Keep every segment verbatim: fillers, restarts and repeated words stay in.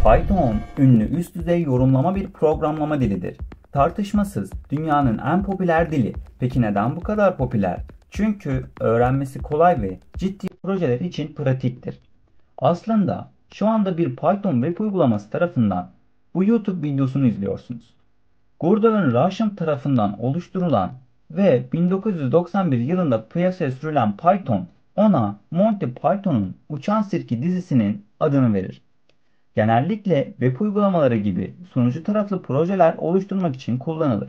Python, ünlü üst düzey yorumlama bir programlama dilidir. Tartışmasız dünyanın en popüler dili. Peki neden bu kadar popüler? Çünkü öğrenmesi kolay ve ciddi projeler için pratiktir. Aslında şu anda bir Python web uygulaması tarafından bu YouTube videosunu izliyorsunuz. Gordon Rusham tarafından oluşturulan ve bin dokuz yüz doksan bir yılında piyasaya sürülen Python, ona Monty Python'un Uçan Sirki dizisinin adını verir. Genellikle web uygulamaları gibi sunucu taraflı projeler oluşturmak için kullanılır.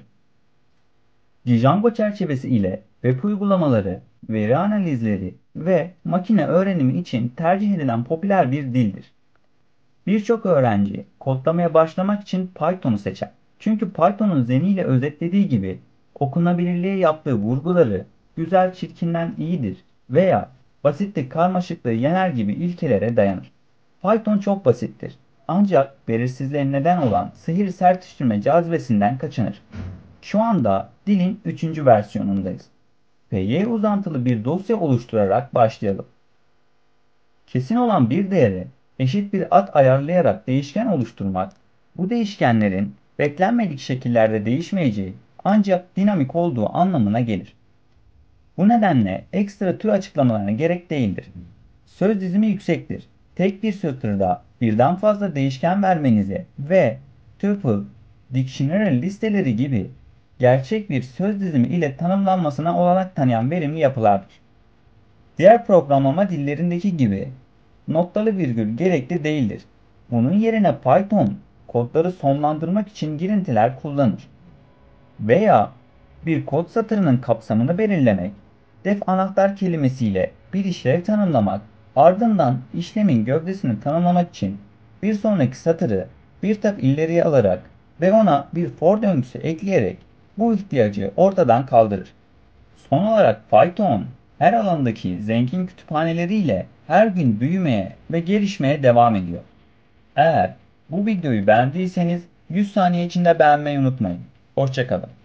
Django çerçevesi ile web uygulamaları, veri analizleri ve makine öğrenimi için tercih edilen popüler bir dildir. Birçok öğrenci kodlamaya başlamak için Python'u seçer. Çünkü Python'un Zen'i ile özetlediği gibi okunabilirliğe yaptığı vurguları güzel çirkinden iyidir veya basitlik karmaşıklığı yener gibi ilkelere dayanır. Python çok basittir. Ancak belirsizliğe neden olan sihir sertleştirme cazibesinden kaçınır. Şu anda dilin üçüncü versiyonundayız. Py uzantılı bir dosya oluşturarak başlayalım. Kesin olan bir değere eşit bir ad ayarlayarak değişken oluşturmak, bu değişkenlerin beklenmedik şekillerde değişmeyeceği ancak dinamik olduğu anlamına gelir. Bu nedenle ekstra tür açıklamalarına gerek değildir. Söz dizimi yüksektir. Tek bir satırda birden fazla değişken vermenize ve tuple, dictionary listeleri gibi gerçek bir söz dizimi ile tanımlanmasına olanak tanıyan verimli yapılardır. Diğer programlama dillerindeki gibi noktalı virgül gerekli değildir. Bunun yerine Python kodları sonlandırmak için girintiler kullanır. Veya bir kod satırının kapsamını belirlemek, def anahtar kelimesiyle bir işlev tanımlamak, ardından işlemin gövdesini tanımlamak için bir sonraki satırı bir tab ileriye alarak ve ona bir for döngüsü ekleyerek bu ihtiyacı ortadan kaldırır. Son olarak Python her alandaki zengin kütüphaneleriyle her gün büyümeye ve gelişmeye devam ediyor. Eğer bu videoyu beğendiyseniz yüz saniye içinde beğenmeyi unutmayın. Hoşça kalın.